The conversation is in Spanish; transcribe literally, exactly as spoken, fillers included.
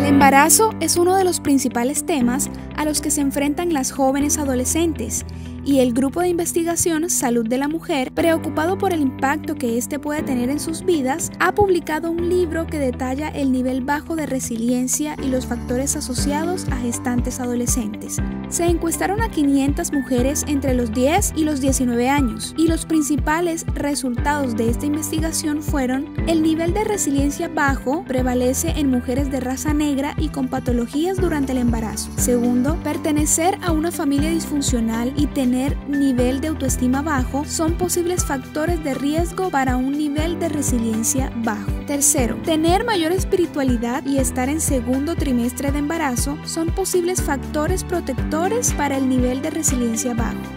embarazo es uno de los principales temas a los que se enfrentan las jóvenes adolescentes, y el Grupo de Investigación Salud de la Mujer, preocupado por el impacto que este puede tener en sus vidas, ha publicado un libro que detalla el nivel bajo de resiliencia y los factores asociados a gestantes adolescentes. Se encuestaron a quinientas mujeres entre los diez y los diecinueve años, y los principales resultados de esta investigación fueron: el nivel de resiliencia bajo prevalece en mujeres de raza negra y con patologías durante el embarazo. Segundo, pertenecer a una familia disfuncional y tener nivel de autoestima bajo son posibles factores de riesgo para un nivel de resiliencia bajo. Tercero, tener mayor espiritualidad y estar en segundo trimestre de embarazo son posibles factores protectores para el nivel de resiliencia bajo.